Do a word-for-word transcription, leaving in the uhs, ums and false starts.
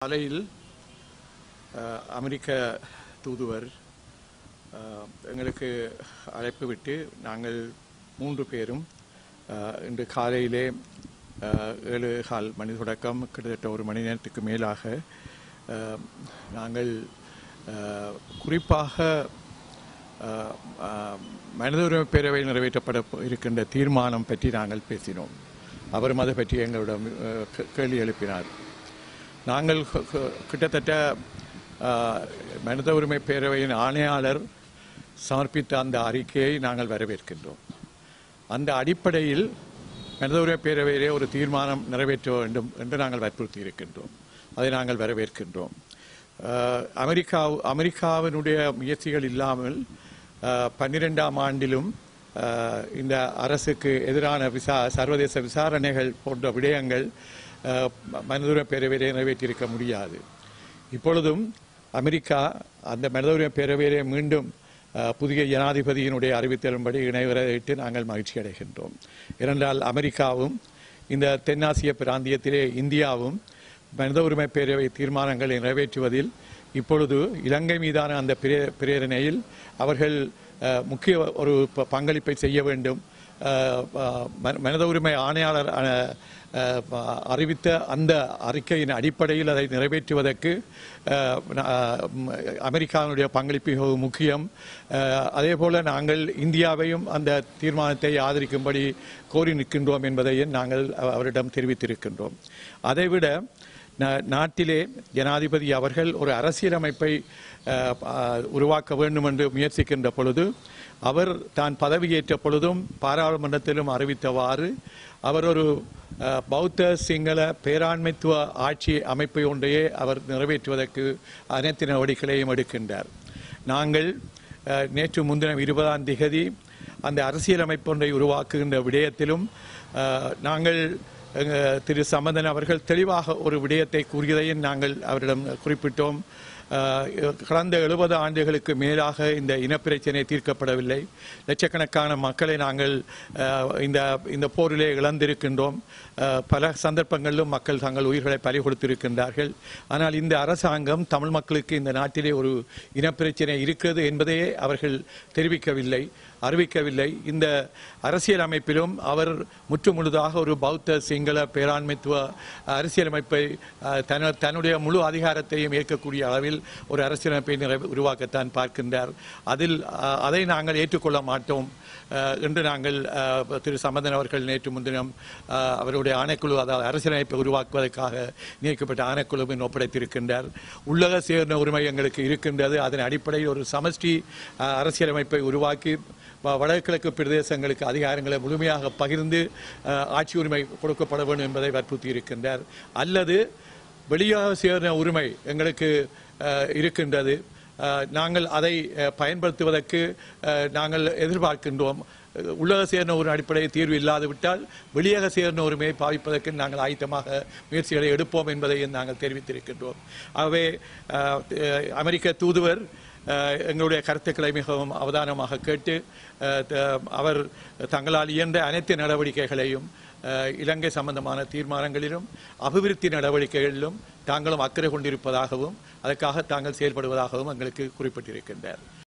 காலையில் அமெரிக்க தூதுவர் எங்களுக்கு அழைப்பு விட்டு நாங்கள் மூன்று பேரும் இன்று காலையிலே ஏழு கால் மணி தொடக்கம் கிட்டத்தட்ட ஒரு மணி நேரத்துக்கு மேலாக நாங்கள் குறிப்பாக மனித உரிமை பேரவையில் நிறைவேற்றப்பட இருக்கின்ற தீர்மானம் பற்றி நாங்கள் பேசினோம். அவரும் அதை பற்றி எங்களிடம் கேள்வி எழுப்பினார். நாங்கள் கிட்டத்தட்ட மனித உரிமை பேரவையின் ஆணையாளர் சமர்ப்பித்த அந்த அறிக்கையை நாங்கள் வரவேற்கின்றோம். அந்த அடிப்படையில் மனித உரிமை பேரவையிலே ஒரு தீர்மானம் நிறைவேற்ற வேண்டும் என்று நாங்கள் வற்புறுத்தி இருக்கின்றோம். அதை நாங்கள் வரவேற்கின்றோம். அமெரிக்கா அமெரிக்காவினுடைய முயற்சிகள் இல்லாமல் பன்னிரெண்டாம் ஆண்டிலும் இந்த அரசுக்கு எதிரான விசா சர்வதேச விசாரணைகள் போன்ற விடயங்கள் மனித உரிமை பேரவையிலே நிறைவேற்றியிருக்க முடியாது. இப்பொழுதும் அமெரிக்கா அந்த மனித உரிமை பேரவையிலே மீண்டும் புதிய ஜனாதிபதியினுடைய அறிவித்தலின்படி இணைவரையிட்டு நாங்கள் மகிழ்ச்சி அடைகின்றோம். ஏனென்றால் அமெரிக்காவும் இந்த தென்னாசிய பிராந்தியத்திலே இந்தியாவும் மனித உரிமை பேரவை தீர்மானங்களை நிறைவேற்றுவதில் இப்பொழுது இலங்கை மீதான அந்த பிரேரணையில் அவர்கள் முக்கிய ஒரு பங்களிப்பை செய்ய வேண்டும். மனித உரிமை ஆணையாளர் அறிவித்த அந்த அறிக்கையின் அடிப்படையில் அதை நிறைவேற்றுவதற்கு அமெரிக்காவினுடைய பங்களிப்பு மிகவும் முக்கியம். அதே போல நாங்கள் இந்தியாவையும் அந்த தீர்மானத்தை ஆதரிக்கும்படி கோரி நிற்கின்றோம் என்பதையும் நாங்கள் அவரிடம் தெரிவித்திருக்கின்றோம். அதைவிட நாட்டிலே ஜனாதிபதி அவர்கள் ஒரு அரசியலமைப்பை உருவாக்க வேண்டும் என்று முயற்சிக்கின்ற பொழுது அவர் தான் பதவியேற்ற பொழுதும் பாராளுமன்றத்திலும் அறிவித்தவாறு அவர் ஒரு பௌத்த சிங்கள பேராண்மைத்துவ ஆட்சி அமைப்பை ஒன்றையே அவர் நிறைவேற்றுவதற்கு அனைத்து நடவடிக்கைகளையும் எடுக்கின்றார். நாங்கள் நேற்று முன்தினம் இருபதாம் திகதி அந்த அரசியலமைப்பு ஒன்றை உருவாக்குகின்ற விடயத்திலும் நாங்கள் திரு சம்பந்தன் அவர்கள் தெளிவாக ஒரு விடயத்தை கூறியதையும் நாங்கள் அவரிடம் குறிப்பிட்டோம். கடந்த எழுபது ஆண்டுகளுக்கு மேலாக இந்த இனப்பிரச்சனை தீர்க்கப்படவில்லை. லட்சக்கணக்கான மக்களை நாங்கள் இந்த இந்த போரிலே இழந்திருக்கின்றோம். பல சந்தர்ப்பங்களிலும் மக்கள் தங்கள் உயிர்களை பறி கொடுத்திருக்கின்றார்கள். ஆனால் இந்த அரசாங்கம் தமிழ் மக்களுக்கு இந்த நாட்டிலே ஒரு இனப்பிரச்சனை இருக்கிறது என்பதையே அவர்கள் தெரிவிக்கவில்லை, அறிவிக்கவில்லை. இந்த அரசியல் அமைப்பிலும் அவர் முற்றுமுழுதாக ஒரு பௌத்த சிங்கள பேராண்மைத்துவ அரசியலமைப்பை தன தன்னுடைய முழு அதிகாரத்தையும் ஏற்கக்கூடிய அளவில் ஒரு அரசியலமைப்பை நிறை உருவாக்கத்தான் பார்க்கின்றார். அதில் அதை நாங்கள் ஏற்றுக்கொள்ள மாட்டோம் என்று நாங்கள் திரு சம்பந்தன் அவர்கள் நேற்று முன்தினம் அவருடைய ஆணைக்குழு, அதாவது அரசியலமைப்பை உருவாக்குவதற்காக நியமிக்கப்பட்ட ஆணைக்குழுவின் ஒப்படைத்திருக்கின்றார். உள்ளக சேர்ந்த உரிமை எங்களுக்கு இருக்கின்றது. அதன் அடிப்படையில் ஒரு சமஷ்டி அரசியலமைப்பை உருவாக்கி வடகிழக்கு பிரதேசங்களுக்கு அதிகாரங்களை முழுமையாக பகிர்ந்து ஆட்சி உரிமை கொடுக்கப்பட வேண்டும் என்பதை வற்புறுத்தி இருக்கின்றார். அல்லது வெளியாக சேர்ந்த உரிமை எங்களுக்கு இருக்கின்றது, நாங்கள் அதை பயன்படுத்துவதற்கு நாங்கள் எதிர்பார்க்கின்றோம். உள்ளக சேர்ந்த ஒரு அடிப்படையில் தீர்வு இல்லாது விட்டால் வெளியாக சேர்ந்த உரிமையை பாவிப்பதற்கு நாங்கள் ஆயத்தமாக முயற்சிகளை எடுப்போம் என்பதையும் நாங்கள் தெரிவித்திருக்கின்றோம். ஆகவே அமெரிக்க தூதுவர் எங்களுடைய கருத்துக்களை மிகவும் அவதானமாக கேட்டு அவர் தங்களால் இயன்ற அனைத்து நடவடிக்கைகளையும் இலங்கை சம்பந்தமான தீர்மானங்களிலும் அபிவிருத்தி நடவடிக்கைகளிலும் தாங்களும் அக்கறை கொண்டிருப்பதாகவும் அதற்காக தாங்கள் செயல்படுவதாகவும் எங்களுக்கு குறிப்பிட்டிருக்கின்றார்.